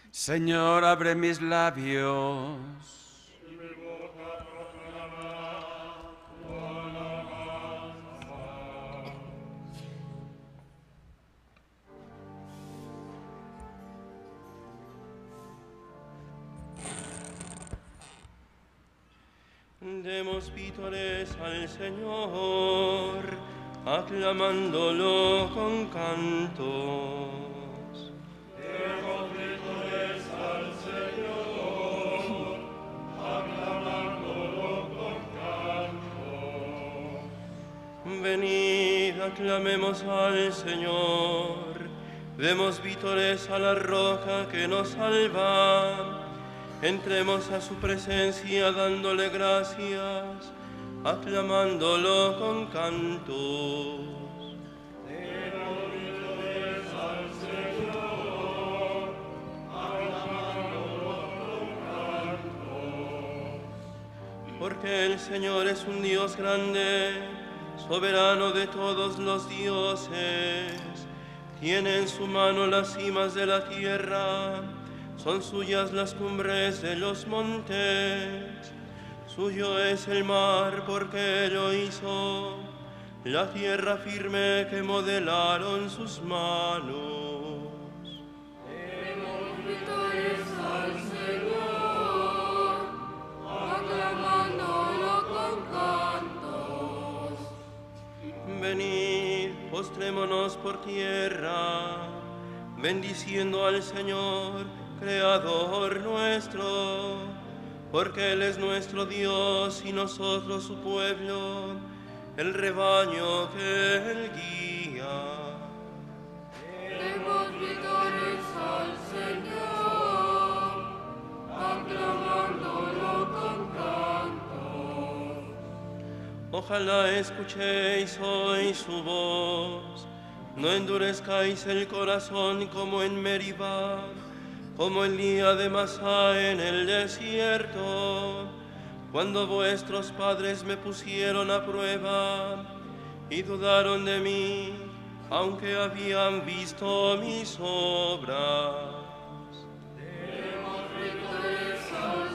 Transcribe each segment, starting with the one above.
Señor, abre mis labios. Demos vítores al Señor, aclamándolo con cantos. Demos vítores al Señor, aclamándolo con cantos. Venid, aclamemos al Señor, demos vítores a la roca que nos salva. Entremos a su presencia dándole gracias, aclamándolo con cantos. Demos vítores al Señor, aclamándolo con cantos. Porque el Señor es un Dios grande, soberano de todos los dioses. Tiene en su mano las cimas de la tierra, son suyas las cumbres de los montes. Suyo es el mar porque lo hizo, la tierra firme que modelaron sus manos. Demos vítores al Señor, aclamándolo con cantos. Venid, postrémonos por tierra, bendiciendo al Señor, Creador nuestro, porque Él es nuestro Dios y nosotros su pueblo, el rebaño que Él guía. Demos vítores al Señor, aclamándolo con cantos. Ojalá escuchéis hoy su voz, no endurezcáis el corazón como en Meribá, como el día de Masá en el desierto, cuando vuestros padres me pusieron a prueba y dudaron de mí, aunque habían visto mis obras. Demos vítores al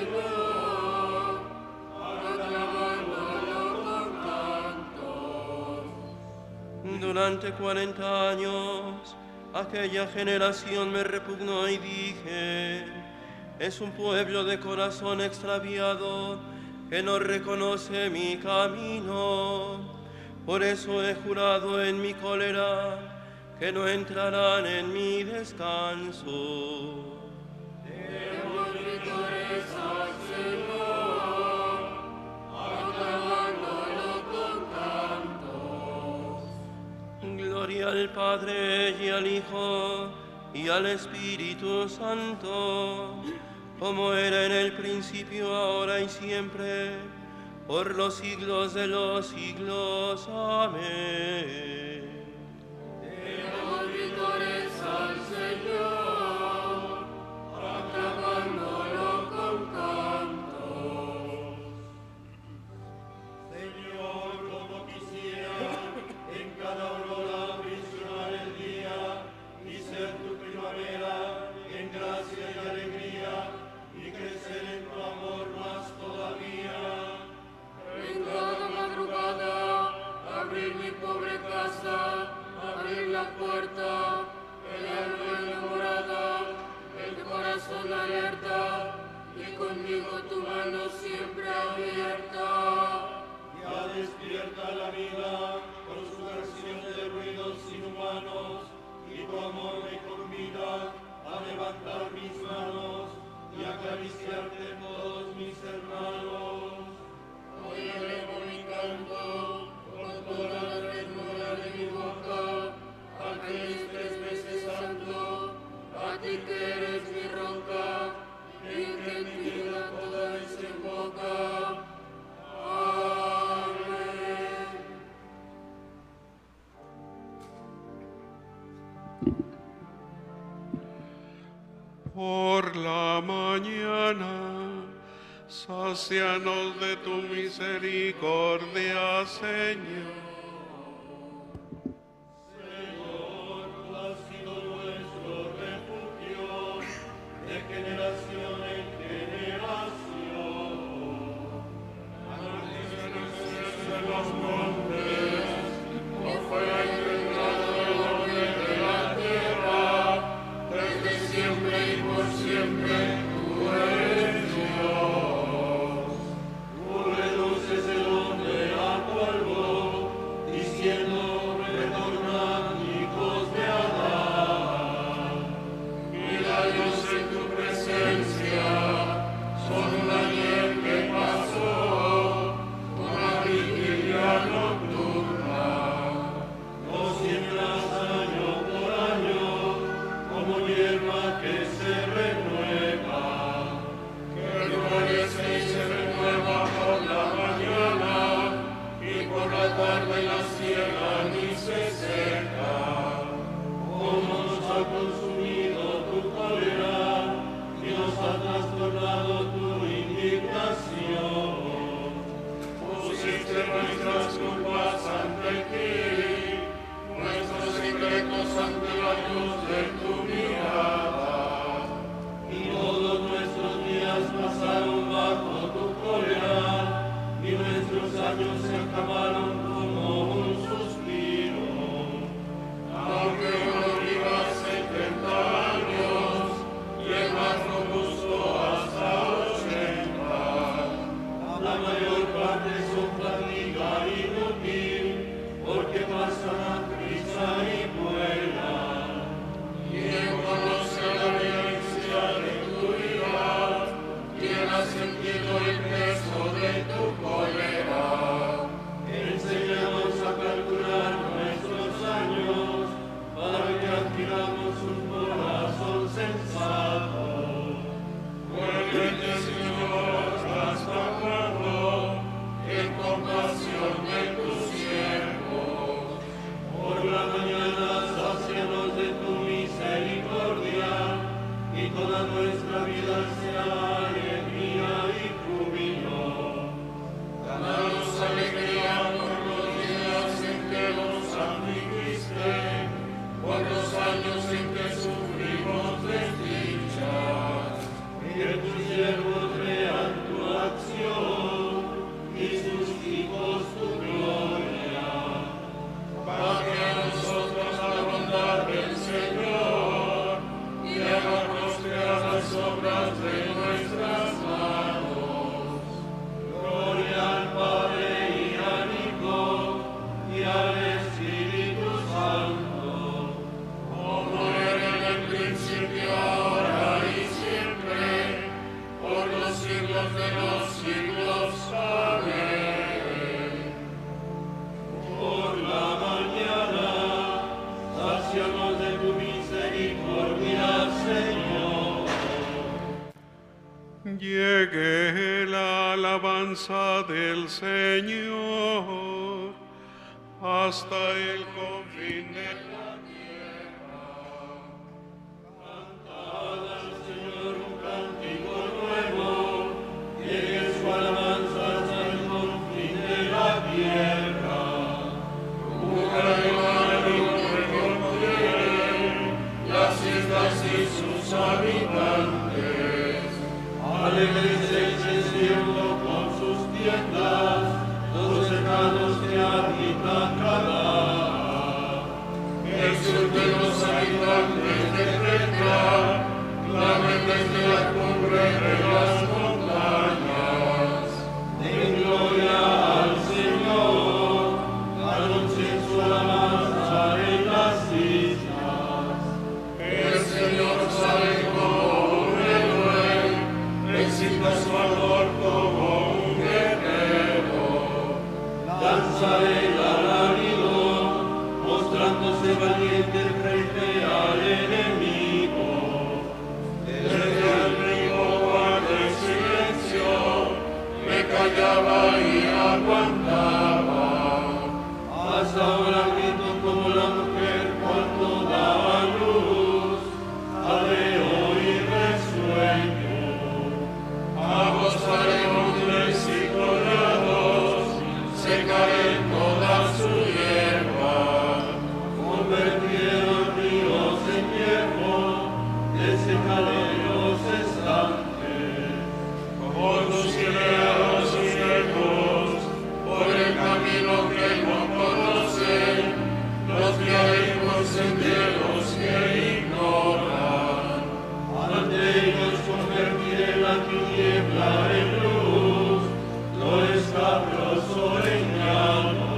Señor, aclamándolo con cantos. Durante 40 años, aquella generación me repugnó y dije, es un pueblo de corazón extraviado que no reconoce mi camino. Por eso he jurado en mi cólera que no entrarán en mi descanso. Demos vítores al Señor, aclamándolo con cantos. Gloria al Padre y al Hijo y al Espíritu Santo, como era en el principio, ahora y siempre, por los siglos de los siglos. Amén. Demos vítores al Señor, aclamándolo con cantos. Señor, como quisiera en cada aurora visionar el día y ser tu primavera en gracia y alegría y crecer en tu amor más todavía. En cada madrugada, abrir mi pobre casa, abrir la puerta, el alma enamorada, el corazón alerta, y conmigo tu mano siempre abierta. Ya despierta la vida con su canción de ruidos inhumanos, y tu amor me convida a levantar mis manos y acariciarte todos mis hermanos. Hoy elevo mi canto con toda la ternura de mi boca, a ti es 3 veces santo, a ti que eres mi roca, y en que en mi vida toda desemboca. Amén. Por la mañana, sácianos de tu misericordia, Señor. Señor, tú has sido nuestro refugio, alabanza del Señor hasta el confín de la tierra. Cantad al Señor un cántico nuevo, llegue su alabanza hasta el confín de la tierra. Las islas y sus habitantes, alegres el cielo con sus tiendas, los cercanos que habitan Canaán. Exulten los habitantes de Creta, clamen desde la cumbre de las montañas. Den gloria al Señor, anuncien su alabanza en las islas. El Señor sale como un héroe, excita su valor como un guerrero. Danza el alarido, mostrándose valiente frente al enemigo. Desde el río guardé silencio, me callaba y aguantaba. Hasta ahora grito como la mujer cuando da a luz, ha de oír resueño. A vos haremos y colorados, secaré toda su hierba. Convertieron ríos en hierro, desecaré los estanques. Conduciré a los ciegos por el camino que no conocen, los guiaré por senderos que ignoran. Ante ellos convertiré la tiniebla en luz, lo escabroso en llano.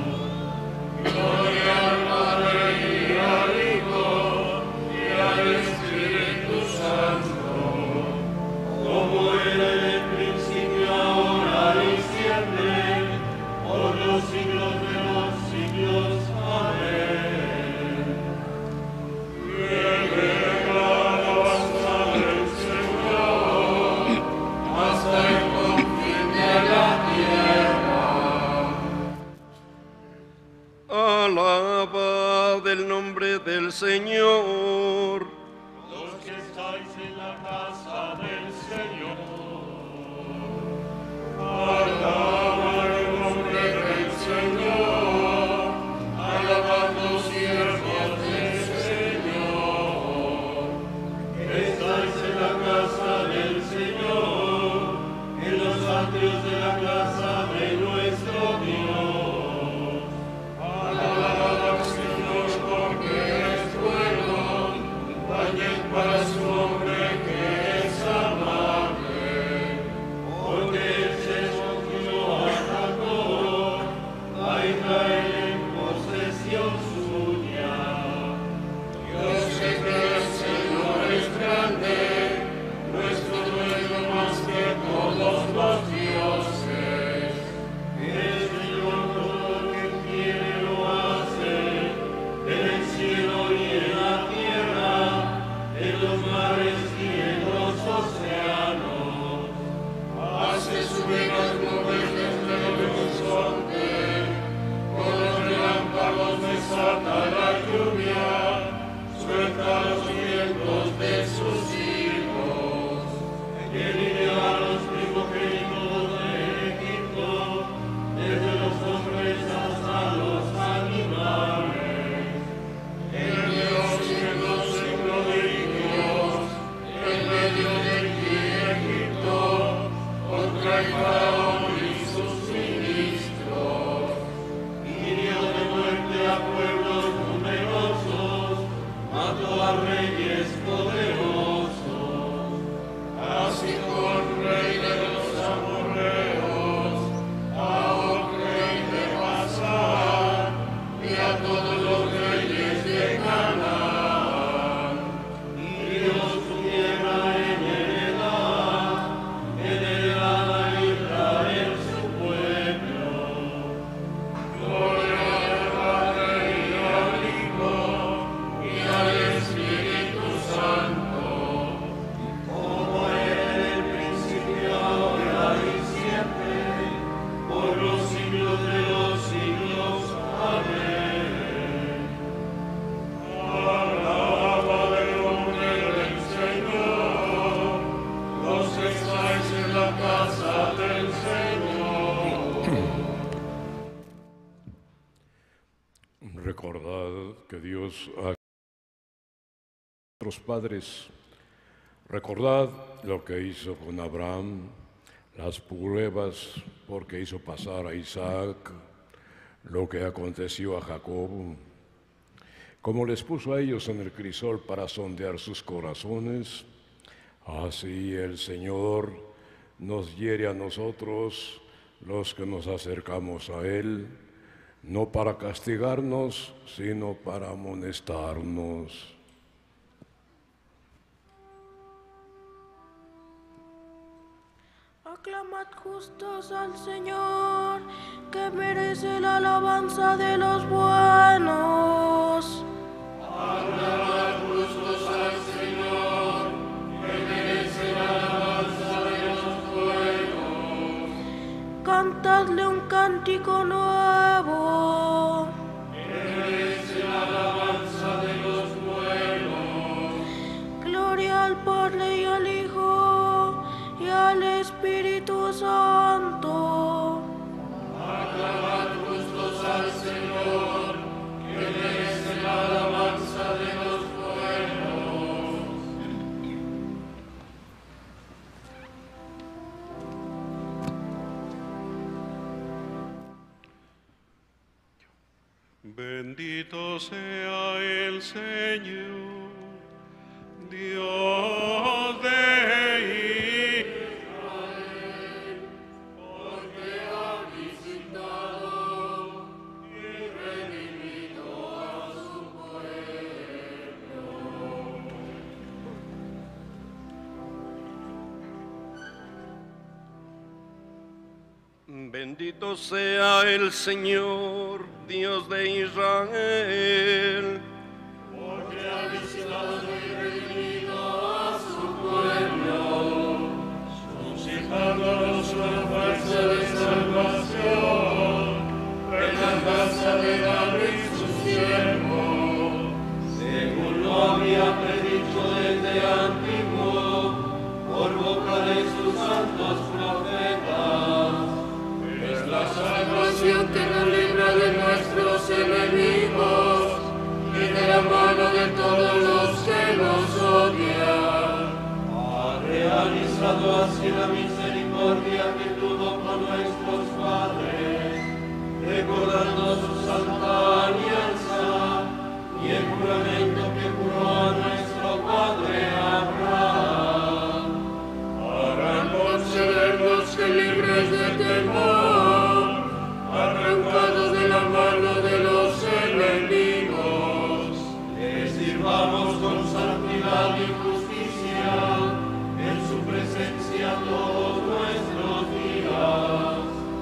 Gloria al Padre y al Hijo y al Espíritu Santo, como era en el principio, ahora y siempre, por los siglos de los siglos. Amén. Llegue la alabanza del Señor hasta el confín de la tierra. Alabad el nombre del Señor. Los que estáis en la casa del Señor, alabad el nombre del Señor, alabad los siervos del Señor. Estáis en la casa del Señor, en los atrios de la casa de nuestro Dios. Alabad al Señor porque es bueno, vayan para su nombre que es amable, porque Él se escogió a Recordad que Dios ha nuestros padres. Recordad lo que hizo con Abraham, las pruebas porque hizo pasar a Isaac, lo que aconteció a Jacob, como les puso a ellos en el crisol para sondear sus corazones, así el Señor nos hiere a nosotros, los que nos acercamos a Él, no para castigarnos, sino para amonestarnos. Aclamad justos al Señor, que merece la alabanza de los buenos. Aclamad justos al Señor, que merece la alabanza de los buenos. Cantadle un cántico nuevo. Que merece la alabanza de los buenos. Gloria al Padre y al Hijo y al Espíritu Santo. Aclamad justos al Señor, que merece la alabanza de los buenos. Bendito sea el Señor, Dios de Israel, Porque ha visitado y redimido a su pueblo. Bendito sea el Señor, Dios de Israel, Porque ha visitado y redimido a su pueblo, suscitándonos una fuerza de salvación, en la casa de David su siervo, según lo había predicho desde antiguo, por boca de sus santos profetas. Es la salvación que nos libra de nuestros enemigos y de la mano de todos los que nos odian. Ha realizado así la misericordia que tuvo con nuestros padres, recordando su santa alianza y el juramento que juró a nuestro padre Abraham. Harán concedernos que libres de temor, arrancados de la mano de los enemigos, les sirvamos con santidad y justicia en su presencia todos nuestros días.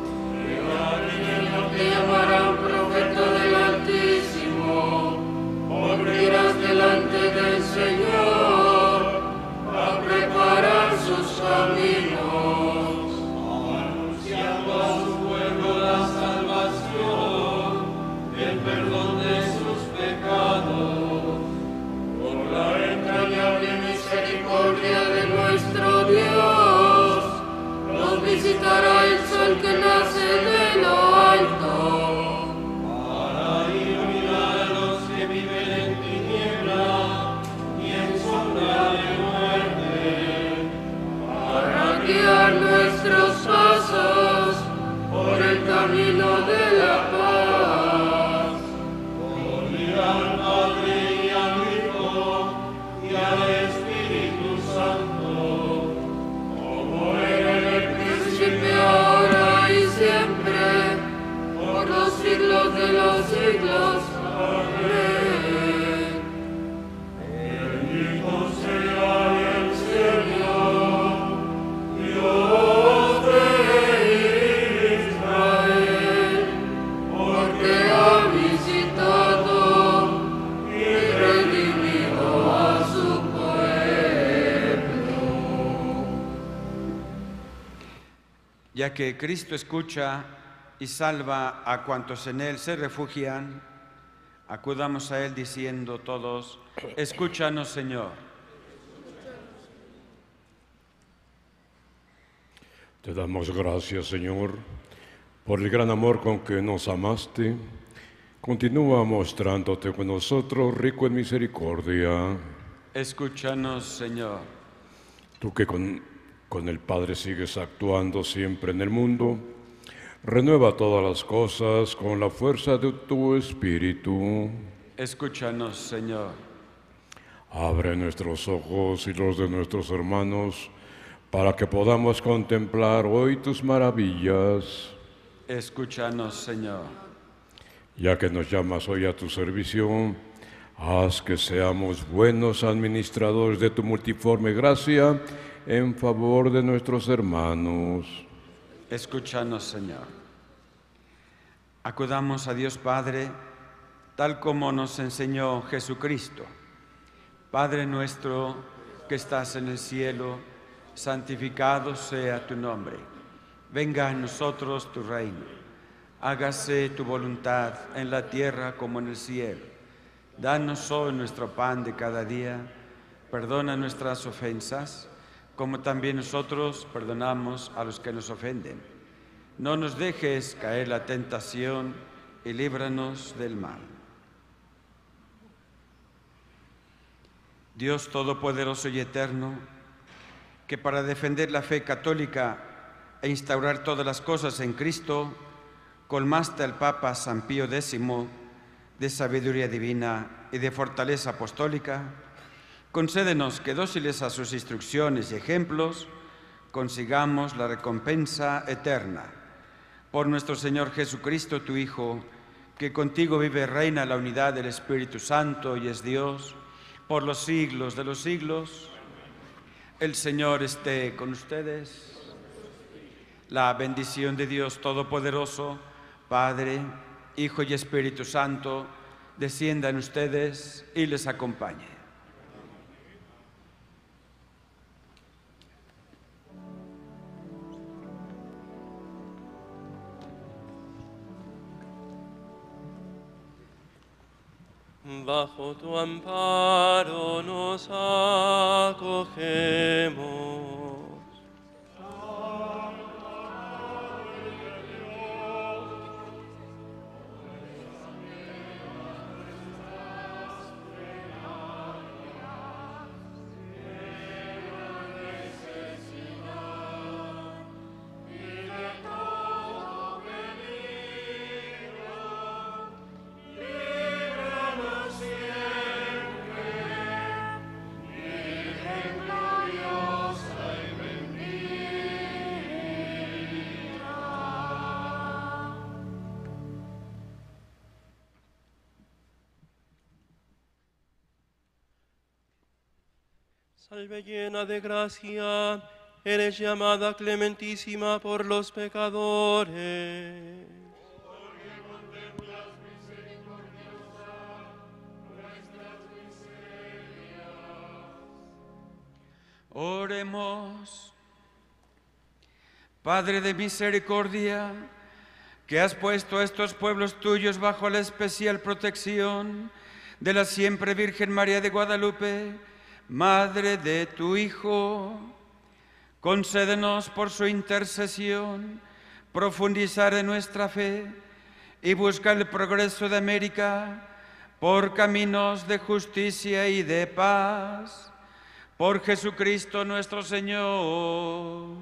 Te llamarán profeta del Altísimo, irás delante del Señor a preparar sus caminos, anunciando a su pueblo la salvación, el perdón de sus pecados, por la entrañable misericordia de nuestro Dios, nos visitará el sol que nace de lo alto, para iluminar a los que viven en tiniebla y en sombra de muerte, para guiar nuestros pasos por el camino de la paz. Gloria al Padre y al Hijo y al Espíritu Santo, como era en el principio, ahora y siempre, por los siglos de los siglos. Amén. Bendito sea el Señor, Dios de Israel, porque ha visitado y redimido a su pueblo. Ya que Cristo escucha y salva a cuantos en Él se refugian, acudamos a Él diciendo todos: escúchanos, Señor. Te damos gracias, Señor, por el gran amor con que nos amaste, Continúa mostrándote con nosotros rico en misericordia. Escúchanos, Señor. Tú que con el Padre sigues actuando siempre en el mundo, renueva todas las cosas con la fuerza de tu Espíritu. Escúchanos, Señor. Abre nuestros ojos y los de nuestros hermanos para que podamos contemplar hoy tus maravillas. Escúchanos, Señor. Ya que nos llamas hoy a tu servicio, haz que seamos buenos administradores de tu multiforme gracia en favor de nuestros hermanos. Escúchanos, Señor. Acudamos a Dios Padre, tal como nos enseñó Jesucristo. Padre nuestro que estás en el cielo, santificado sea tu nombre. Venga a nosotros tu reino. Hágase tu voluntad en la tierra como en el cielo. Danos hoy nuestro pan de cada día. Perdona nuestras ofensas, como también nosotros perdonamos a los que nos ofenden. No nos dejes caer en la tentación y líbranos del mal. Dios Todopoderoso y Eterno, que para defender la fe católica e instaurar todas las cosas en Cristo, colmaste al Papa San Pío X de sabiduría divina y de fortaleza apostólica, concédenos que, dóciles a sus instrucciones y ejemplos, consigamos la recompensa eterna. Por nuestro Señor Jesucristo, tu Hijo, que contigo vive y reina la unidad del Espíritu Santo y es Dios, por los siglos de los siglos. El Señor esté con ustedes. La bendición de Dios Todopoderoso, Padre, Hijo y Espíritu Santo, descienda en ustedes y les acompañe. Bajo tu amparo nos acogemos. Salve llena de gracia, eres llamada clementísima por los pecadores. Porque contemplas misericordiosa nuestras miserias. Oremos. Padre de misericordia, que has puesto a estos pueblos tuyos bajo la especial protección de la siempre Virgen María de Guadalupe, Madre de tu Hijo, concédenos por su intercesión profundizar en nuestra fe y buscar el progreso de América por caminos de justicia y de paz. Por Jesucristo nuestro Señor.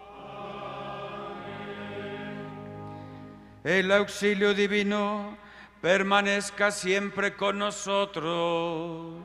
El auxilio divino permanezca siempre con nosotros.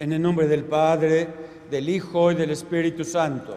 En el nombre del Padre, del Hijo y del Espíritu Santo.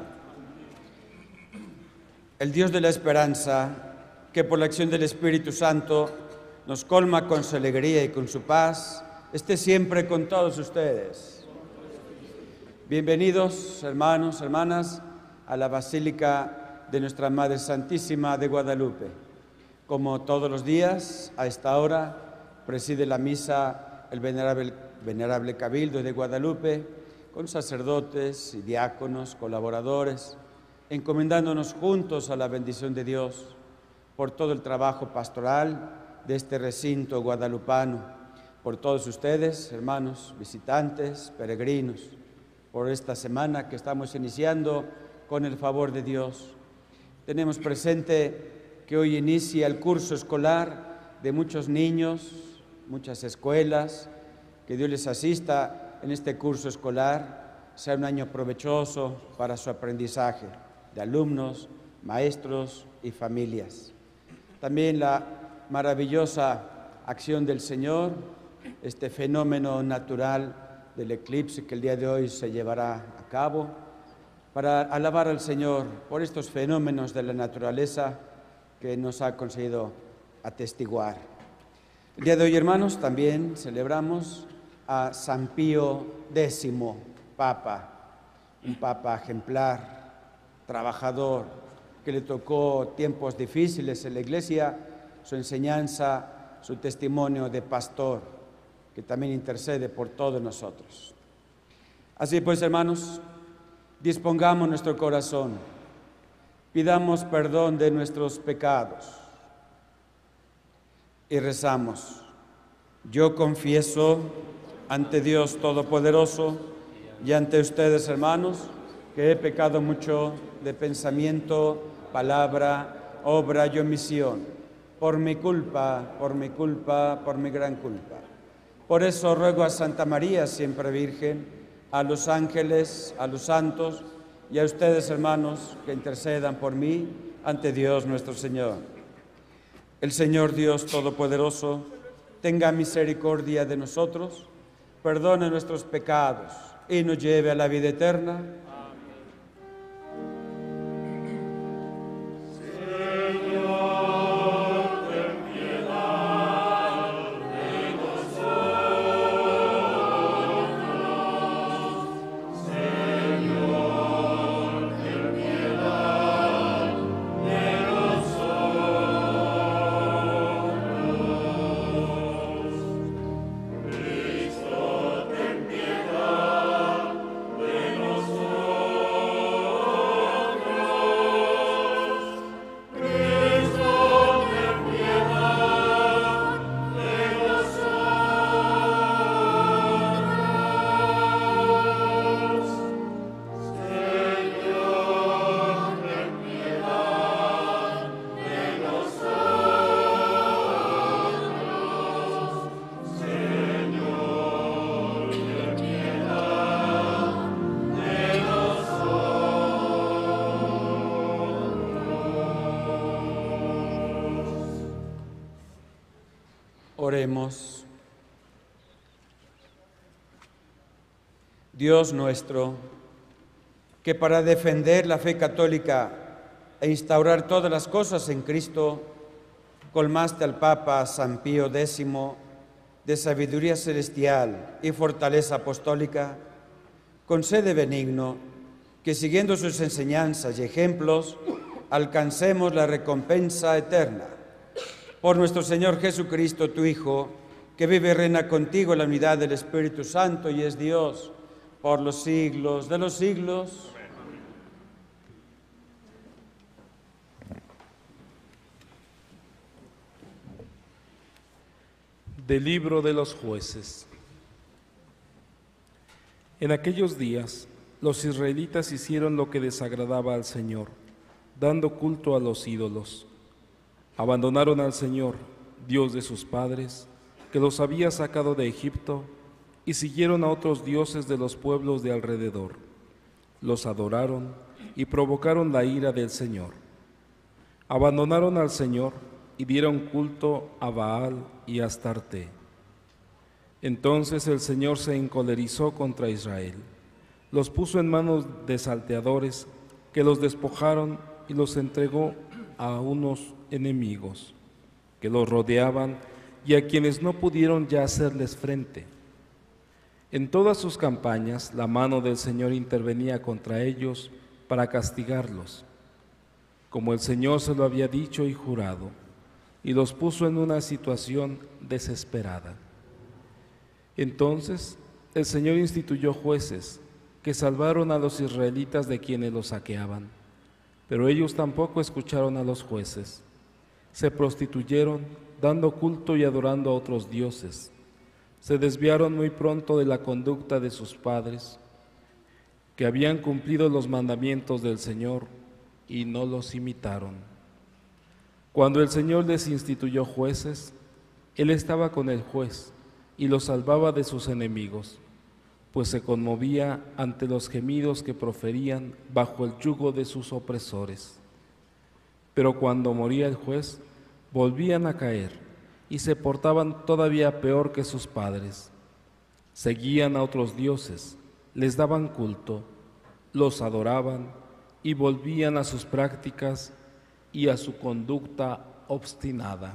El Dios de la esperanza, que por la acción del Espíritu Santo nos colma con su alegría y con su paz, esté siempre con todos ustedes. Bienvenidos, hermanos, hermanas, a la Basílica de Nuestra Madre Santísima de Guadalupe. Como todos los días, a esta hora, preside la misa el venerable Cabildo de Guadalupe, con sacerdotes y diáconos, colaboradores, encomendándonos juntos a la bendición de Dios por todo el trabajo pastoral de este recinto guadalupano, por todos ustedes, hermanos, visitantes, peregrinos, por esta semana que estamos iniciando con el favor de Dios. Tenemos presente que hoy inicia el curso escolar de muchos niños, muchas escuelas. Que Dios les asista en este curso escolar, sea un año provechoso para su aprendizaje de alumnos, maestros y familias. También la maravillosa acción del Señor, este fenómeno natural del eclipse que el día de hoy se llevará a cabo, para alabar al Señor por estos fenómenos de la naturaleza que nos ha conseguido atestiguar. El día de hoy, hermanos, también celebramos a San Pío X, Papa, un Papa ejemplar, trabajador, que le tocó tiempos difíciles en la Iglesia, su enseñanza, su testimonio de pastor, que también intercede por todos nosotros. Así pues, hermanos, dispongamos nuestro corazón, pidamos perdón de nuestros pecados y rezamos. Yo confieso ante Dios Todopoderoso y ante ustedes, hermanos, que he pecado mucho de pensamiento, palabra, obra y omisión, por mi culpa, por mi gran culpa. Por eso ruego a Santa María, siempre Virgen, a los ángeles, a los santos y a ustedes, hermanos, que intercedan por mí ante Dios nuestro Señor. El Señor Dios Todopoderoso tenga misericordia de nosotros, perdone nuestros pecados y nos lleve a la vida eterna. Oremos. Dios nuestro, que para defender la fe católica e instaurar todas las cosas en Cristo, colmaste al Papa San Pío X de sabiduría celestial y fortaleza apostólica, concede benigno que siguiendo sus enseñanzas y ejemplos alcancemos la recompensa eterna. Por nuestro Señor Jesucristo, tu Hijo, que vive y reina contigo en la unidad del Espíritu Santo y es Dios por los siglos de los siglos. Del libro de los jueces. En aquellos días, los israelitas hicieron lo que desagradaba al Señor, dando culto a los ídolos. Abandonaron al Señor, Dios de sus padres, que los había sacado de Egipto, y siguieron a otros dioses de los pueblos de alrededor. Los adoraron y provocaron la ira del Señor. Abandonaron al Señor y dieron culto a Baal y a Astarte. Entonces el Señor se encolerizó contra Israel, los puso en manos de salteadores, que los despojaron y los entregó a unos enemigos, que los rodeaban y a quienes no pudieron ya hacerles frente. En todas sus campañas, la mano del Señor intervenía contra ellos para castigarlos, como el Señor se lo había dicho y jurado, y los puso en una situación desesperada. Entonces el Señor instituyó jueces que salvaron a los israelitas de quienes los saqueaban, pero ellos tampoco escucharon a los jueces. Se prostituyeron, dando culto y adorando a otros dioses. Se desviaron muy pronto de la conducta de sus padres, que habían cumplido los mandamientos del Señor y no los imitaron. Cuando el Señor les instituyó jueces, Él estaba con el juez y los salvaba de sus enemigos, pues se conmovía ante los gemidos que proferían bajo el yugo de sus opresores. Pero cuando moría el juez, volvían a caer y se portaban todavía peor que sus padres. Seguían a otros dioses, les daban culto, los adoraban y volvían a sus prácticas y a su conducta obstinada.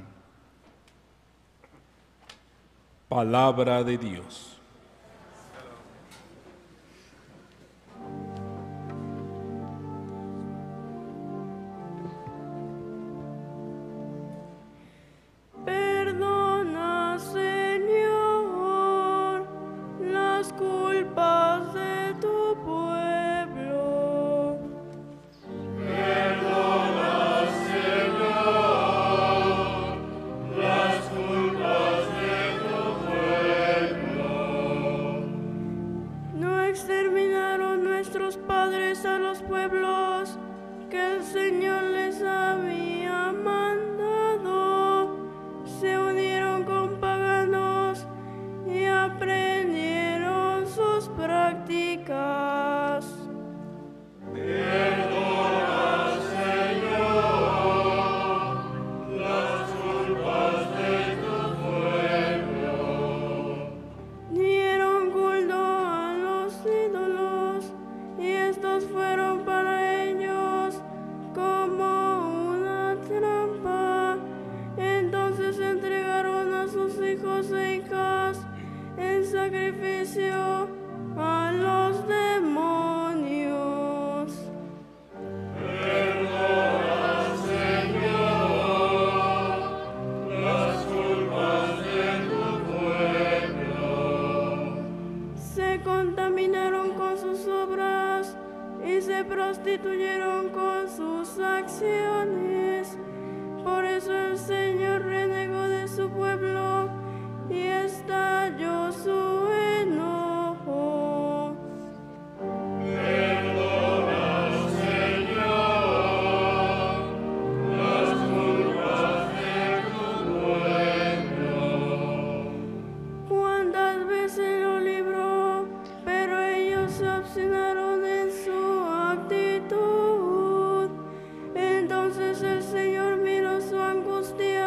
Palabra de Dios. Perdona, Señor, las culpas de tu pueblo. Perdona, Señor, las culpas de tu pueblo. No exterminaron nuestros padres a los pueblos que el Señor les había mandado. Se unieron con paganos y aprendieron sus prácticas. Perdona, Señor, las culpas de tu pueblo. Dieron culto a los ídolos y estos fueron para ellos como una trampa. Entonces entregaron a sus hijos e hijas en sacrificio a los demonios. Perdona, Señor, las culpas de tu pueblo. Se contaminaron con sus obras y se prostituyeron con sus acciones. Por eso el Señor renegó de su pueblo y estalló su enojo. Perdona, Señor, las culpas de tu pueblo. ¿Cuántas veces lo libró? Pero ellos se obstinaron en su actitud. Entonces el Señor miró su angustia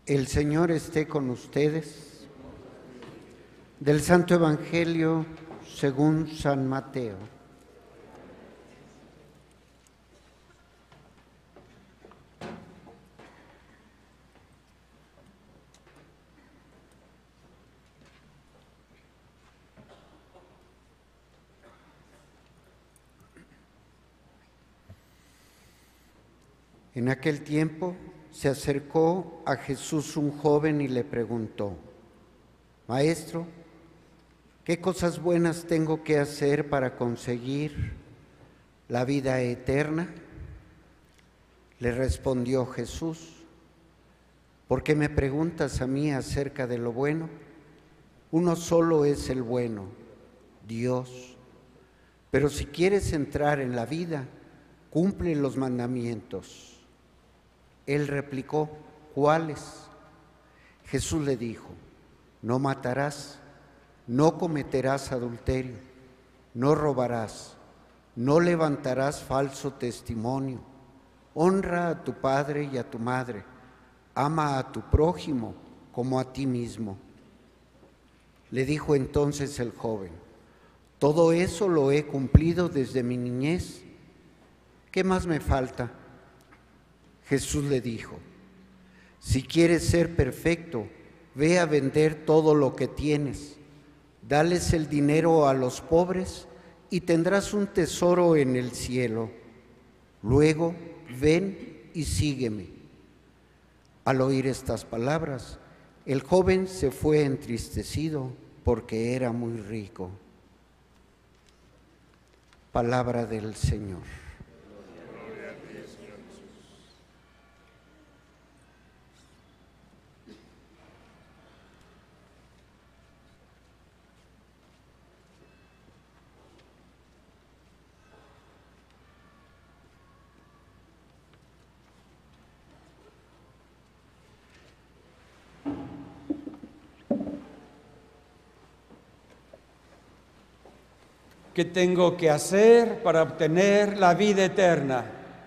El Señor esté con ustedes. Del Santo Evangelio según San Mateo. En aquel tiempo se acercó a Jesús un joven y le preguntó: Maestro, ¿qué cosas buenas tengo que hacer para conseguir la vida eterna? Le respondió Jesús: ¿por qué me preguntas a mí acerca de lo bueno? Uno solo es el bueno, Dios. Pero si quieres entrar en la vida, cumple los mandamientos. Él replicó: ¿cuáles? Jesús le dijo: no matarás, no cometerás adulterio, no robarás, no levantarás falso testimonio, honra a tu padre y a tu madre, ama a tu prójimo como a ti mismo. Le dijo entonces el joven: todo eso lo he cumplido desde mi niñez. ¿Qué más me falta? Jesús le dijo: si quieres ser perfecto, ve a vender todo lo que tienes, dales el dinero a los pobres y tendrás un tesoro en el cielo. Luego, ven y sígueme. Al oír estas palabras, el joven se fue entristecido porque era muy rico. Palabra del Señor. ¿Qué tengo que hacer para obtener la vida eterna?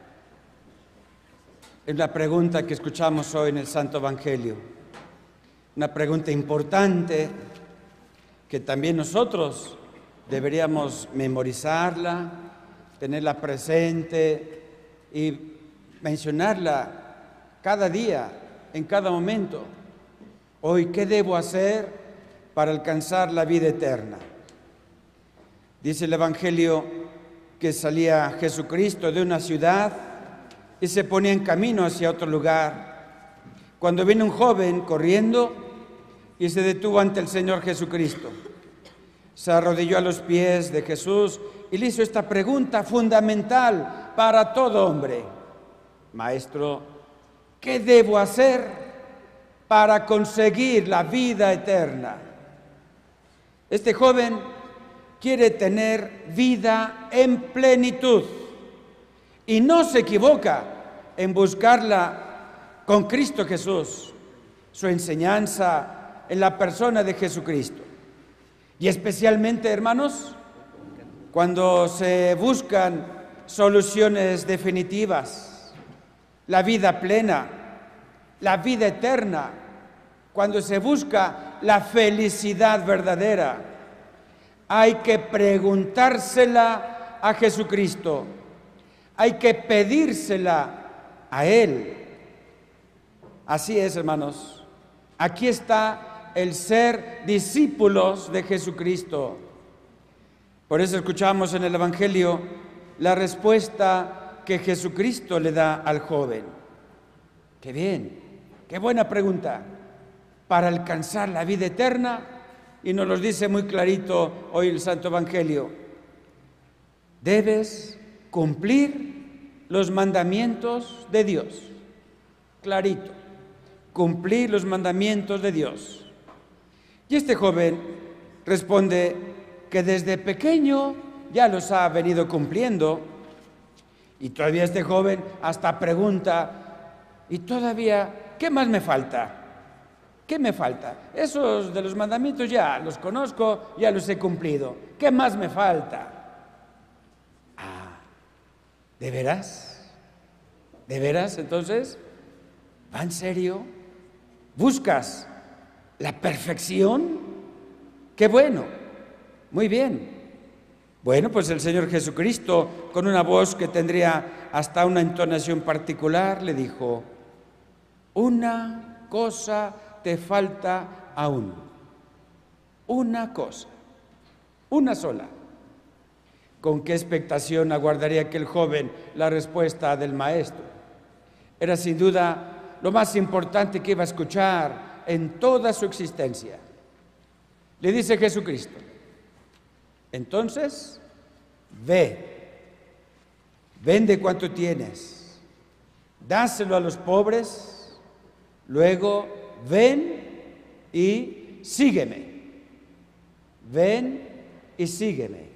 Es la pregunta que escuchamos hoy en el Santo Evangelio. Una pregunta importante que también nosotros deberíamos memorizarla, tenerla presente y mencionarla cada día, en cada momento. Hoy, ¿qué debo hacer para alcanzar la vida eterna? Dice el Evangelio que salía Jesucristo de una ciudad y se ponía en camino hacia otro lugar, cuando vino un joven corriendo y se detuvo ante el Señor Jesucristo. Se arrodilló a los pies de Jesús y le hizo esta pregunta fundamental para todo hombre: Maestro, ¿qué debo hacer para conseguir la vida eterna? Este joven quiere tener vida en plenitud y no se equivoca en buscarla con Cristo Jesús, su enseñanza en la persona de Jesucristo. Y especialmente, hermanos, cuando se buscan soluciones definitivas, la vida plena, la vida eterna, cuando se busca la felicidad verdadera, hay que preguntársela a Jesucristo, hay que pedírsela a Él. Así es, hermanos. Aquí está el ser discípulos de Jesucristo. Por eso escuchamos en el Evangelio la respuesta que Jesucristo le da al joven. ¡Qué bien! ¡Qué buena pregunta! Para alcanzar la vida eterna, y nos lo dice muy clarito hoy el Santo Evangelio, debes cumplir los mandamientos de Dios. Clarito, cumplir los mandamientos de Dios. Y este joven responde que desde pequeño ya los ha venido cumpliendo. Y todavía este joven hasta pregunta: ¿y todavía qué más me falta? ¿Qué me falta? Esos de los mandamientos ya los conozco, ya los he cumplido. ¿Qué más me falta? Ah, ¿de veras? ¿De veras? Entonces, ¿va en serio? ¿Buscas la perfección? ¡Qué bueno! Muy bien. Bueno, pues el Señor Jesucristo, con una voz que tendría hasta una entonación particular, le dijo: una cosa te falta aún. Una cosa, una sola. ¿Con qué expectación aguardaría aquel joven la respuesta del Maestro? Era sin duda lo más importante que iba a escuchar en toda su existencia. Le dice Jesucristo: entonces, vende cuanto tienes, dáselo a los pobres, luego ven y sígueme. Ven y sígueme.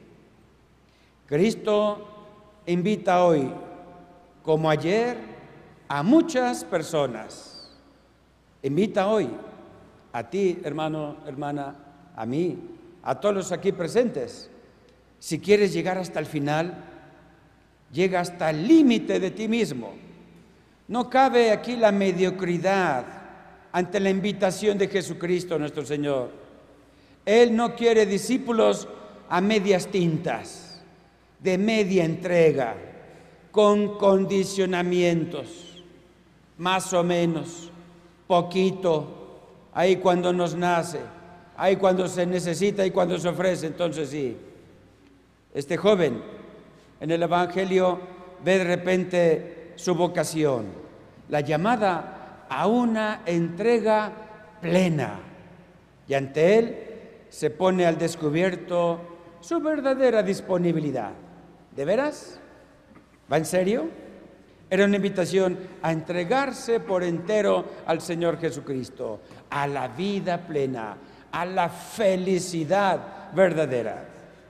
Cristo invita hoy, como ayer, a muchas personas. Invita hoy a ti, hermano, hermana, a mí, a todos los aquí presentes. Si quieres llegar hasta el final, llega hasta el límite de ti mismo. No cabe aquí la mediocridad ante la invitación de Jesucristo nuestro Señor. Él no quiere discípulos a medias tintas, de media entrega, con condicionamientos, más o menos, poquito, ahí cuando nos nace, ahí cuando se necesita y cuando se ofrece, entonces sí. Este joven en el Evangelio ve de repente su vocación, la llamada a una entrega plena, y ante él se pone al descubierto su verdadera disponibilidad. ¿De veras? ¿Va en serio? Era una invitación a entregarse por entero al Señor Jesucristo, a la vida plena, a la felicidad verdadera.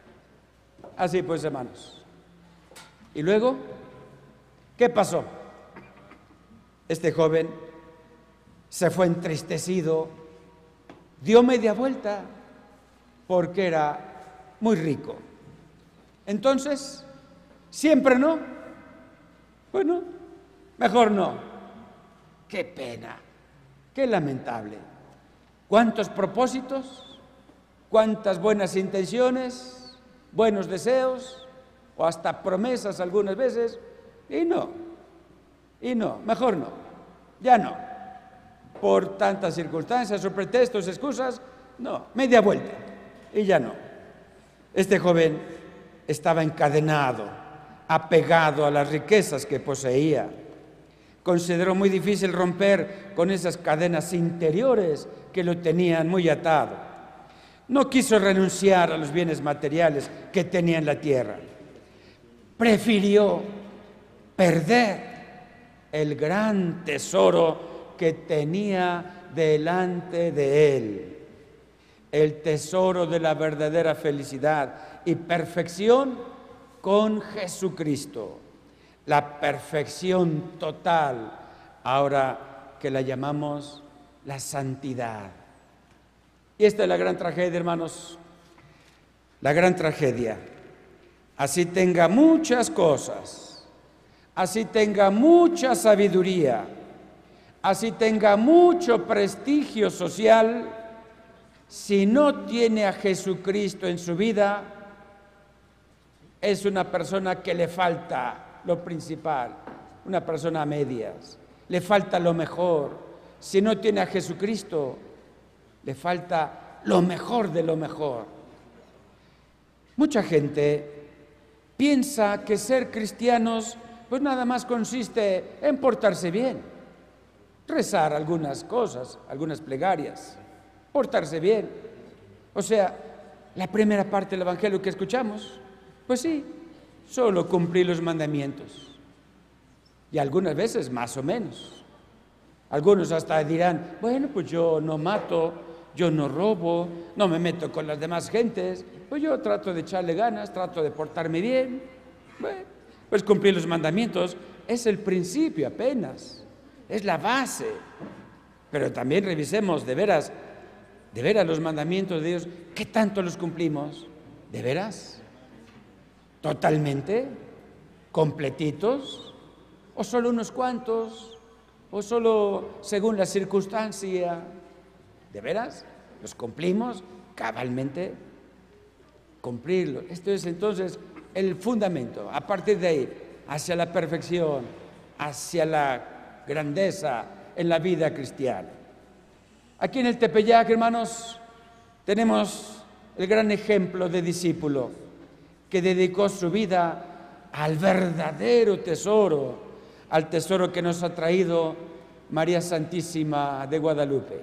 Así pues, hermanos. ¿Y luego? ¿Qué pasó? Este joven se fue entristecido, dio media vuelta porque era muy rico. Entonces, ¿siempre no? Bueno, mejor no. Qué pena, qué lamentable. ¿Cuántos propósitos? ¿Cuántas buenas intenciones? ¿Buenos deseos? O hasta promesas algunas veces. Y no, mejor no, ya no. Por tantas circunstancias o pretextos, excusas, no, media vuelta y ya no. Este joven estaba encadenado, apegado a las riquezas que poseía. Consideró muy difícil romper con esas cadenas interiores que lo tenían muy atado. No quiso renunciar a los bienes materiales que tenía en la tierra. Prefirió perder el gran tesoro que tenía delante de él, el tesoro de la verdadera felicidad y perfección con Jesucristo, la perfección total, ahora que la llamamos la santidad. Y esta es la gran tragedia, hermanos, la gran tragedia. Así tenga muchas cosas, así tenga mucha sabiduría, así tenga mucho prestigio social, si no tiene a Jesucristo en su vida, es una persona que le falta lo principal, una persona a medias, le falta lo mejor. Si no tiene a Jesucristo, le falta lo mejor de lo mejor. Mucha gente piensa que ser cristianos pues nada más consiste en portarse bien, rezar algunas cosas, algunas plegarias, portarse bien. O sea, la primera parte del Evangelio que escuchamos, pues sí, solo cumplir los mandamientos. Y algunas veces más o menos. Algunos hasta dirán, bueno, pues yo no mato, yo no robo, no me meto con las demás gentes, pues yo trato de echarle ganas, trato de portarme bien. Bueno, pues cumplir los mandamientos es el principio apenas, es la base. Pero también revisemos de veras los mandamientos de Dios, ¿qué tanto los cumplimos? ¿De veras? ¿Totalmente? ¿Completitos? ¿O solo unos cuantos? o solo según la circunstancia. ¿De veras? ¿Los cumplimos cabalmente? Cumplirlo. Esto es entonces el fundamento. A partir de ahí, hacia la perfección, hacia la grandeza en la vida cristiana. Aquí en el Tepeyac, hermanos, tenemos el gran ejemplo de discípulo que dedicó su vida al verdadero tesoro, al tesoro que nos ha traído María Santísima de Guadalupe.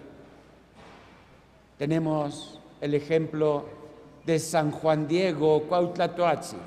Tenemos el ejemplo de San Juan Diego Cuauhtlatoatzin.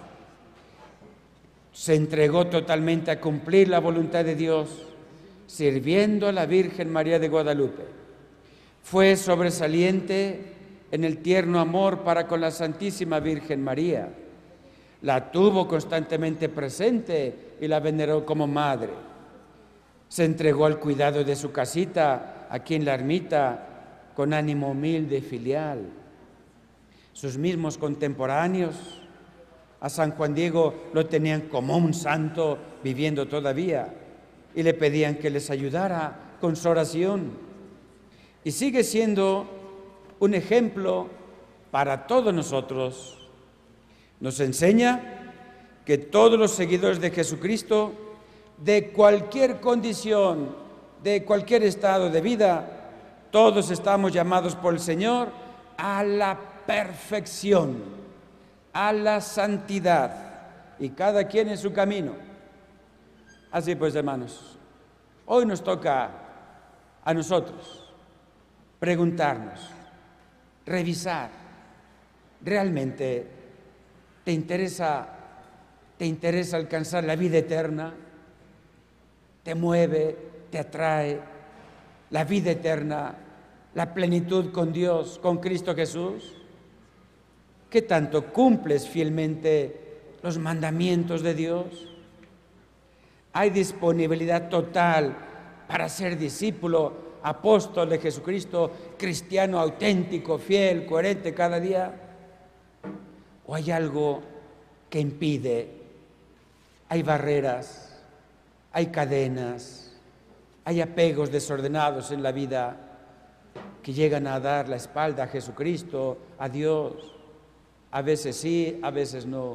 Se entregó totalmente a cumplir la voluntad de Dios, sirviendo a la Virgen María de Guadalupe. Fue sobresaliente en el tierno amor para con la Santísima Virgen María. La tuvo constantemente presente y la veneró como madre. Se entregó al cuidado de su casita, aquí en la ermita, con ánimo humilde y filial. Sus mismos contemporáneos a San Juan Diego lo tenían como un santo viviendo todavía y le pedían que les ayudara con su oración. Y sigue siendo un ejemplo para todos nosotros. Nos enseña que todos los seguidores de Jesucristo, de cualquier condición, de cualquier estado de vida, todos estamos llamados por el Señor a la perfección, a la santidad, y cada quien en su camino. Así pues, hermanos, hoy nos toca a nosotros preguntarnos, revisar, ¿realmente te interesa alcanzar la vida eterna? ¿Te mueve, te atrae la vida eterna, la plenitud con Dios, con Cristo Jesús? ¿Qué tanto cumples fielmente los mandamientos de Dios? ¿Hay disponibilidad total para ser discípulo, apóstol de Jesucristo, cristiano auténtico, fiel, coherente cada día? ¿O hay algo que impide? Hay barreras, hay cadenas, hay apegos desordenados en la vida que llegan a dar la espalda a Jesucristo, a Dios. A veces sí, a veces no.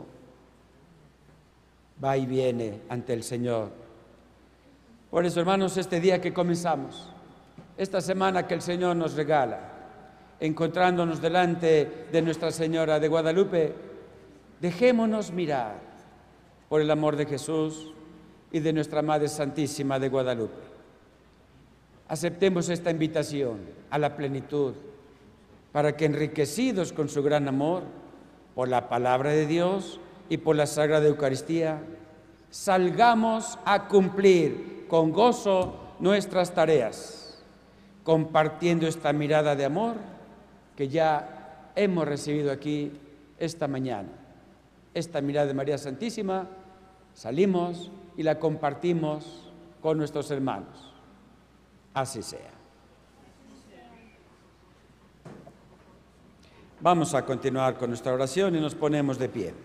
Va y viene ante el Señor. Por eso, hermanos, este día que comenzamos, esta semana que el Señor nos regala, encontrándonos delante de Nuestra Señora de Guadalupe, dejémonos mirar por el amor de Jesús y de Nuestra Madre Santísima de Guadalupe. Aceptemos esta invitación a la plenitud, para que enriquecidos con su gran amor, por la palabra de Dios y por la Sagrada Eucaristía, salgamos a cumplir con gozo nuestras tareas, compartiendo esta mirada de amor que ya hemos recibido aquí esta mañana. Esta mirada de María Santísima, salimos y la compartimos con nuestros hermanos. Así sea. Vamos a continuar con nuestra oración y nos ponemos de pie.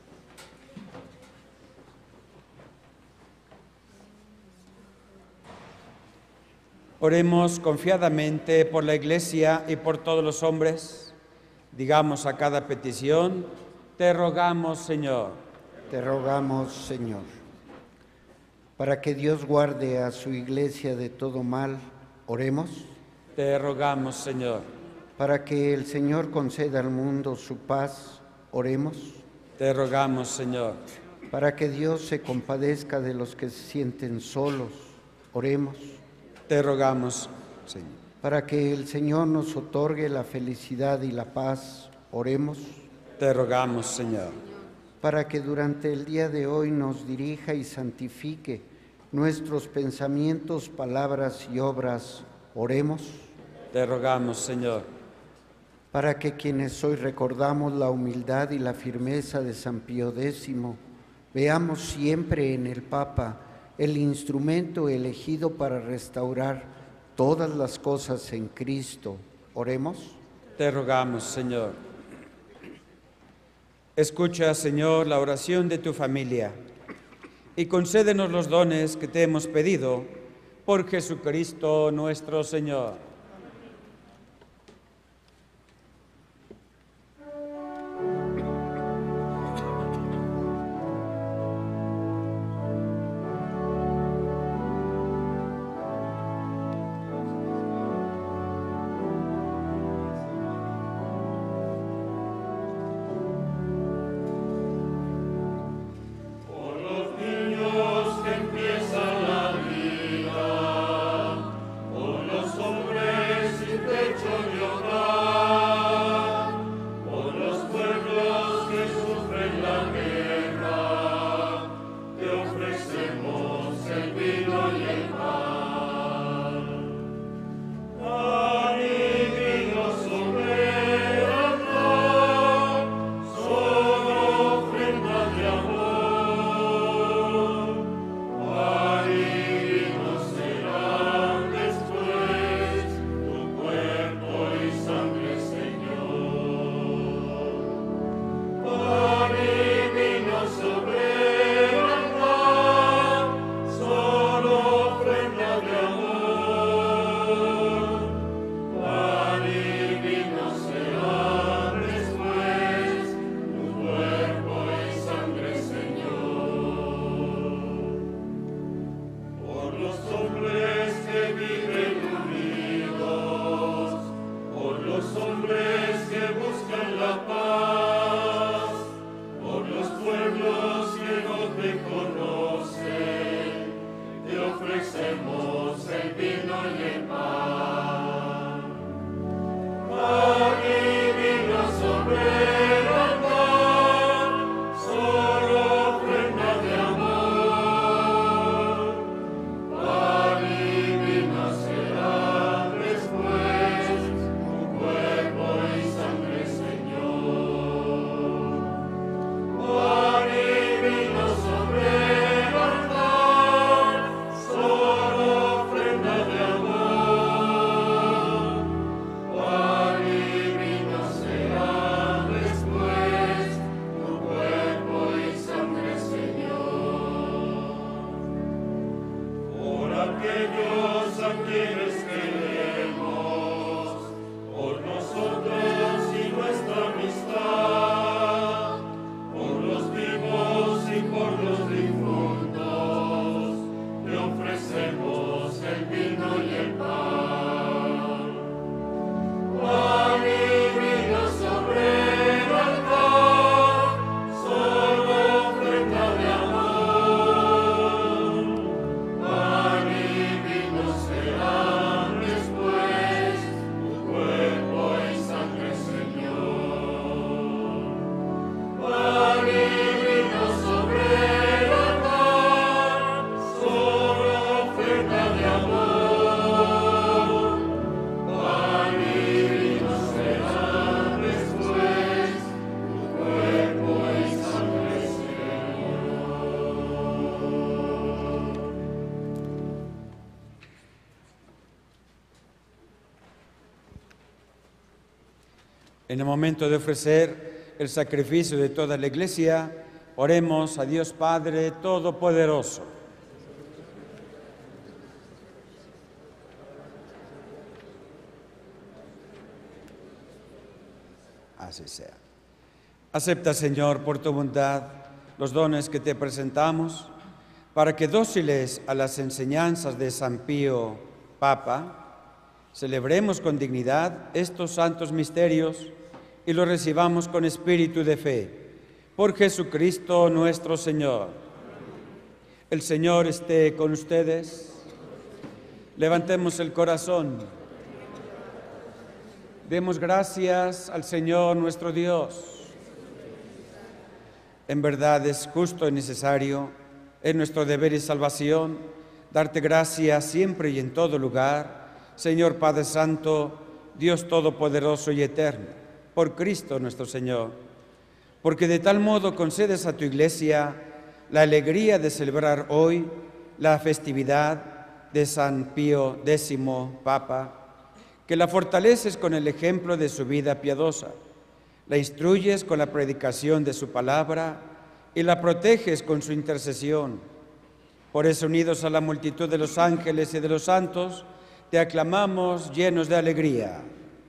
Oremos confiadamente por la Iglesia y por todos los hombres. Digamos a cada petición: te rogamos, Señor. Te rogamos, Señor. Para que Dios guarde a su Iglesia de todo mal, oremos. Te rogamos, Señor. Para que el Señor conceda al mundo su paz, oremos. Te rogamos, Señor. Para que Dios se compadezca de los que se sienten solos, oremos. Te rogamos, Señor. Para que el Señor nos otorgue la felicidad y la paz, oremos. Te rogamos, Señor. Para que durante el día de hoy nos dirija y santifique nuestros pensamientos, palabras y obras, oremos. Te rogamos, Señor. Para que quienes hoy recordamos la humildad y la firmeza de San Pío X, veamos siempre en el Papa el instrumento elegido para restaurar todas las cosas en Cristo. Oremos. Te rogamos, Señor. Escucha, Señor, la oración de tu familia y concédenos los dones que te hemos pedido Por Jesucristo nuestro Señor. En el momento de ofrecer el sacrificio de toda la Iglesia, oremos a Dios Padre Todopoderoso. Así sea. Acepta, Señor, por tu bondad, los dones que te presentamos, para que dóciles a las enseñanzas de San Pío, Papa, celebremos con dignidad estos santos misterios y los recibamos con espíritu de fe. Por Jesucristo nuestro Señor. El Señor esté con ustedes. Levantemos el corazón. Demos gracias al Señor nuestro Dios. En verdad es justo y necesario, es nuestro deber y salvación, darte gracias siempre y en todo lugar, Señor Padre Santo, Dios Todopoderoso y Eterno, por Cristo nuestro Señor, porque de tal modo concedes a tu Iglesia la alegría de celebrar hoy la festividad de San Pío X, Papa, que la fortaleces con el ejemplo de su vida piadosa, la instruyes con la predicación de su palabra y la proteges con su intercesión. Por eso, unidos a la multitud de los ángeles y de los santos, te aclamamos llenos de alegría.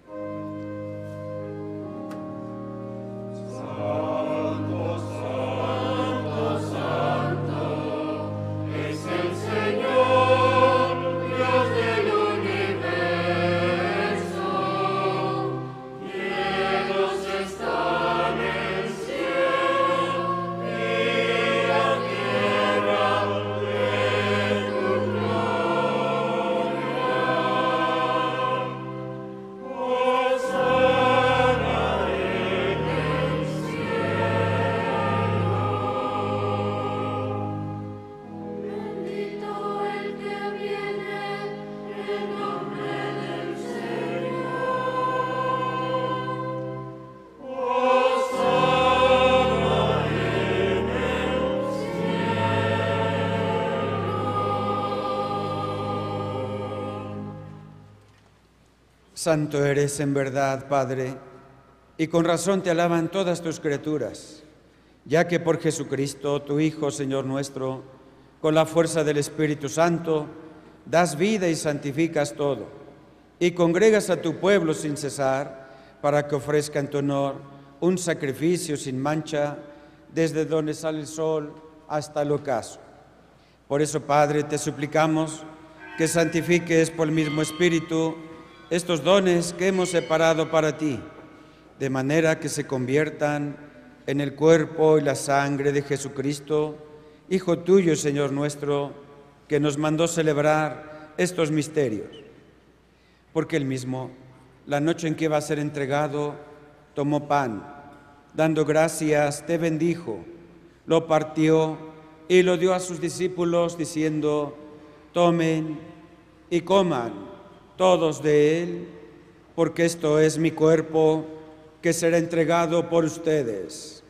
Santo eres en verdad, Padre, y con razón te alaban todas tus criaturas, ya que por Jesucristo, tu Hijo, Señor nuestro, con la fuerza del Espíritu Santo, das vida y santificas todo, y congregas a tu pueblo sin cesar, para que ofrezca en tu honor un sacrificio sin mancha, desde donde sale el sol hasta el ocaso. Por eso, Padre, te suplicamos que santifiques por el mismo Espíritu estos dones que hemos separado para ti, de manera que se conviertan en el cuerpo y la sangre de Jesucristo, Hijo tuyo, Señor nuestro, que nos mandó celebrar estos misterios. Porque él mismo, la noche en que iba a ser entregado, tomó pan, dando gracias, te bendijo, lo partió y lo dio a sus discípulos, diciendo: tomen y coman todos de él, porque esto es mi cuerpo que será entregado por ustedes.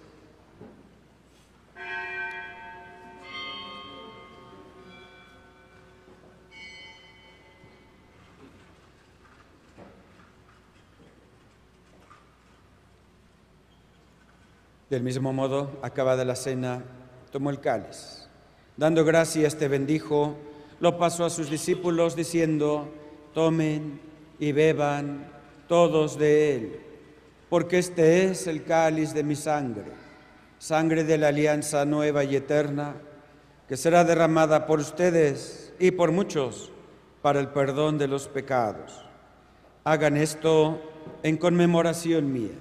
Del mismo modo, acabada la cena, tomó el cáliz. Dando gracias, te bendijo, lo pasó a sus discípulos, diciendo: tomen y beban todos de él, porque este es el cáliz de mi sangre, sangre de la alianza nueva y eterna, que será derramada por ustedes y por muchos para el perdón de los pecados. Hagan esto en conmemoración mía.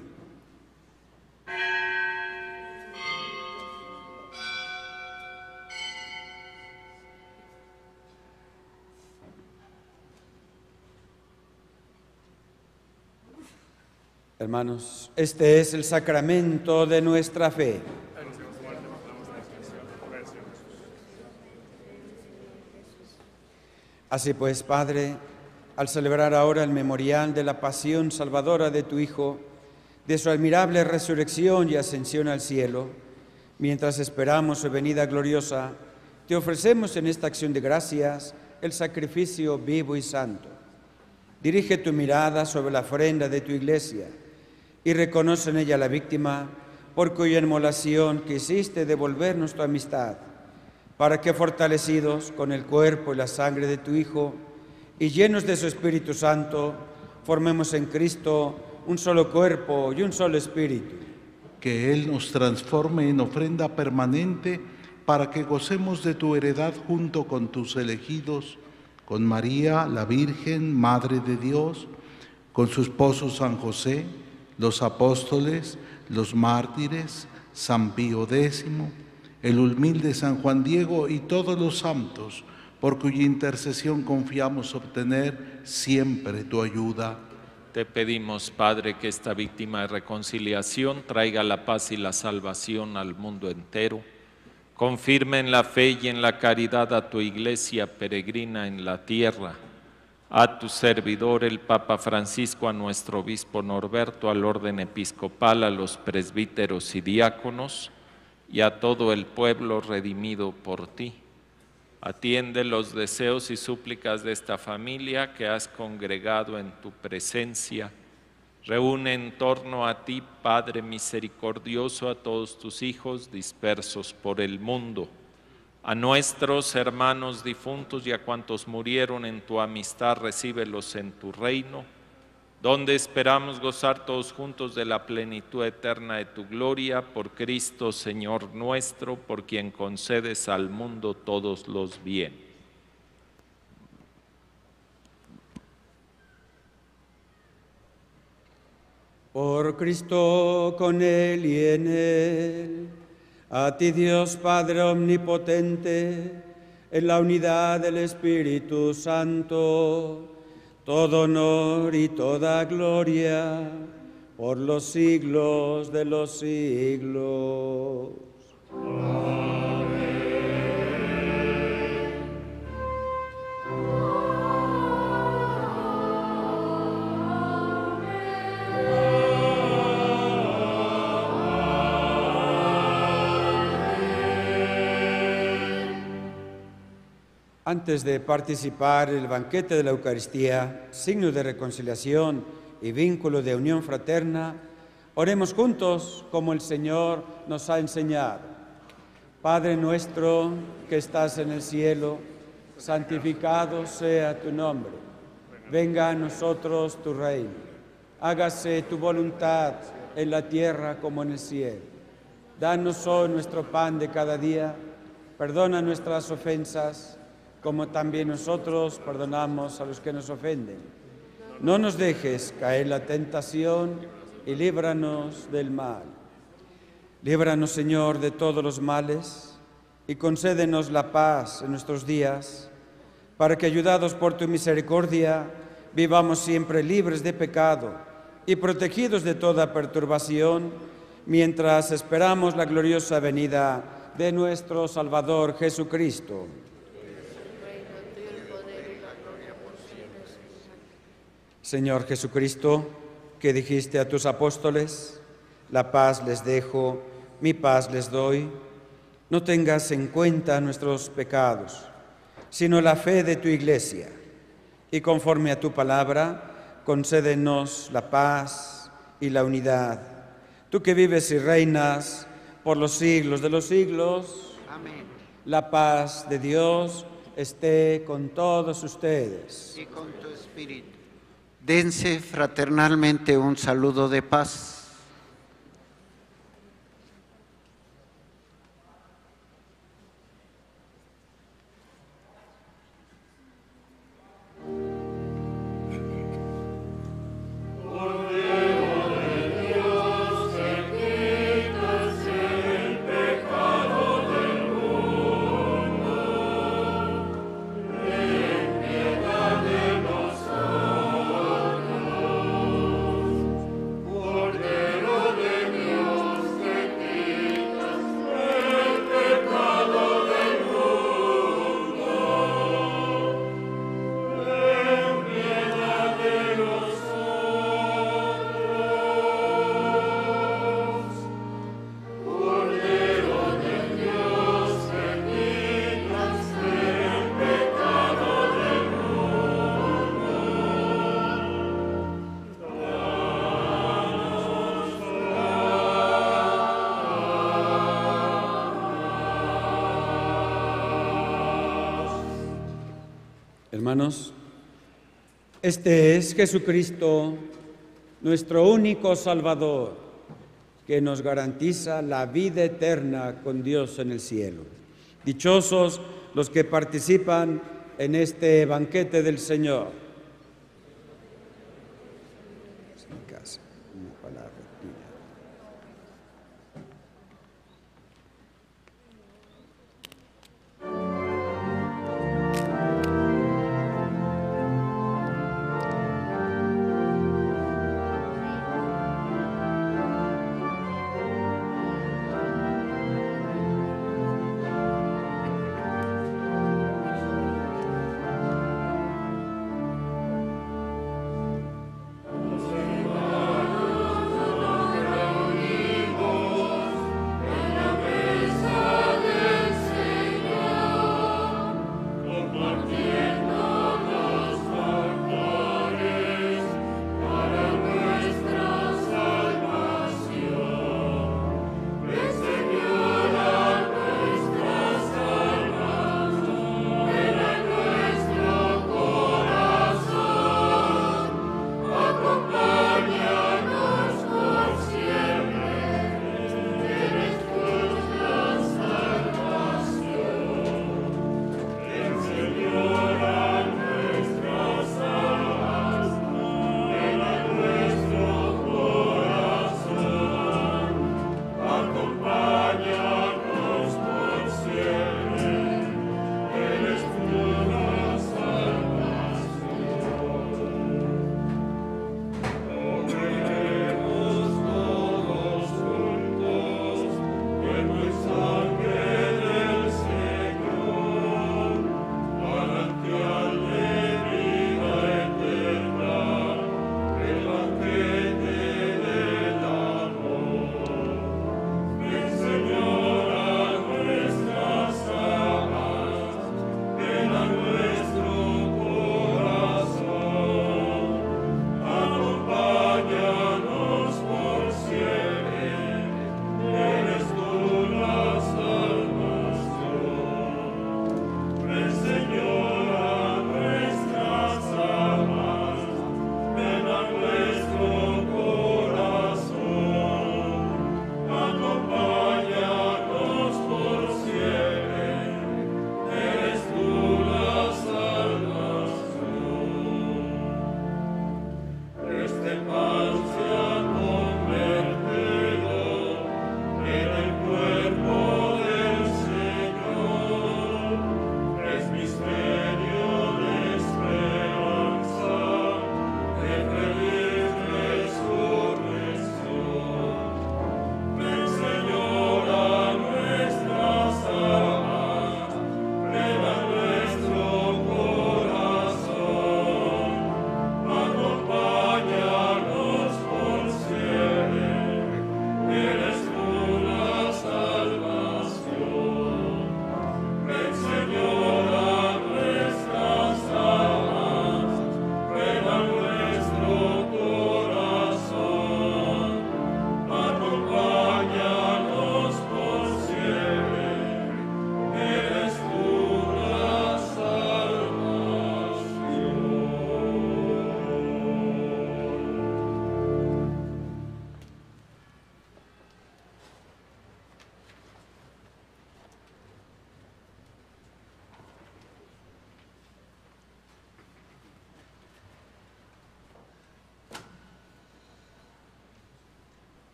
Hermanos, este es el sacramento de nuestra fe. Así pues, Padre, al celebrar ahora el memorial de la pasión salvadora de tu Hijo, de su admirable resurrección y ascensión al cielo, mientras esperamos su venida gloriosa, te ofrecemos en esta acción de gracias el sacrificio vivo y santo. Dirige tu mirada sobre la ofrenda de tu Iglesia y reconoce en ella la víctima por cuya inmolación quisiste devolvernos tu amistad, para que fortalecidos con el cuerpo y la sangre de tu Hijo y llenos de su Espíritu Santo, formemos en Cristo un solo cuerpo y un solo espíritu. Que Él nos transforme en ofrenda permanente para que gocemos de tu heredad junto con tus elegidos, con María, la Virgen, Madre de Dios, con su esposo San José, los apóstoles, los mártires, San Pío X, el humilde San Juan Diego y todos los santos, por cuya intercesión confiamos obtener siempre tu ayuda. Te pedimos, Padre, que esta víctima de reconciliación traiga la paz y la salvación al mundo entero. Confirme en la fe y en la caridad a tu Iglesia peregrina en la tierra, a tu servidor el Papa Francisco, a nuestro obispo Norberto, al orden episcopal, a los presbíteros y diáconos, y a todo el pueblo redimido por ti. Atiende los deseos y súplicas de esta familia que has congregado en tu presencia. Reúne en torno a ti, Padre misericordioso, a todos tus hijos dispersos por el mundo. A nuestros hermanos difuntos y a cuantos murieron en tu amistad, recíbelos en tu reino, donde esperamos gozar todos juntos de la plenitud eterna de tu gloria, por Cristo Señor nuestro, por quien concedes al mundo todos los bienes. Por Cristo, con Él y en Él, a ti Dios Padre Omnipotente, en la unidad del Espíritu Santo, todo honor y toda gloria por los siglos de los siglos. Antes de participar en el banquete de la Eucaristía, signo de reconciliación y vínculo de unión fraterna, oremos juntos como el Señor nos ha enseñado. Padre nuestro que estás en el cielo, santificado sea tu nombre. Venga a nosotros tu reino. Hágase tu voluntad en la tierra como en el cielo. Danos hoy nuestro pan de cada día. Perdona nuestras ofensas, como también nosotros perdonamos a los que nos ofenden. No nos dejes caer en la tentación y líbranos del mal. Líbranos, Señor, de todos los males y concédenos la paz en nuestros días, para que, ayudados por tu misericordia, vivamos siempre libres de pecado y protegidos de toda perturbación, mientras esperamos la gloriosa venida de nuestro Salvador Jesucristo. Señor Jesucristo, que dijiste a tus apóstoles, la paz les dejo, mi paz les doy, no tengas en cuenta nuestros pecados, sino la fe de tu Iglesia, y conforme a tu palabra, concédenos la paz y la unidad. Tú que vives y reinas por los siglos de los siglos, amén. La paz de Dios esté con todos ustedes. Y con tu espíritu. Dense fraternalmente un saludo de paz. Hermanos, este es Jesucristo, nuestro único Salvador, que nos garantiza la vida eterna con Dios en el cielo. Dichosos los que participan en este banquete del Señor. En casa, una palabra tuya. Señor,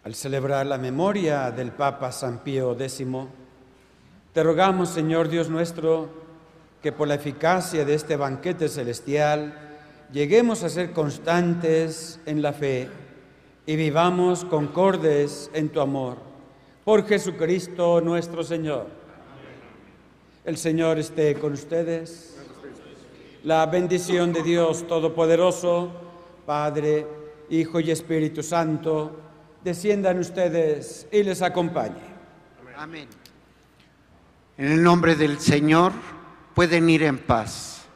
Al celebrar la memoria del Papa San Pío X, te rogamos, Señor Dios nuestro, que por la eficacia de este banquete celestial lleguemos a ser constantes en la fe y vivamos concordes en tu amor. Por Jesucristo nuestro Señor. El Señor esté con ustedes. La bendición de Dios Todopoderoso, Padre, Hijo y Espíritu Santo, desciendan ustedes y les acompañe. Amén. En el nombre del Señor, pueden ir en paz.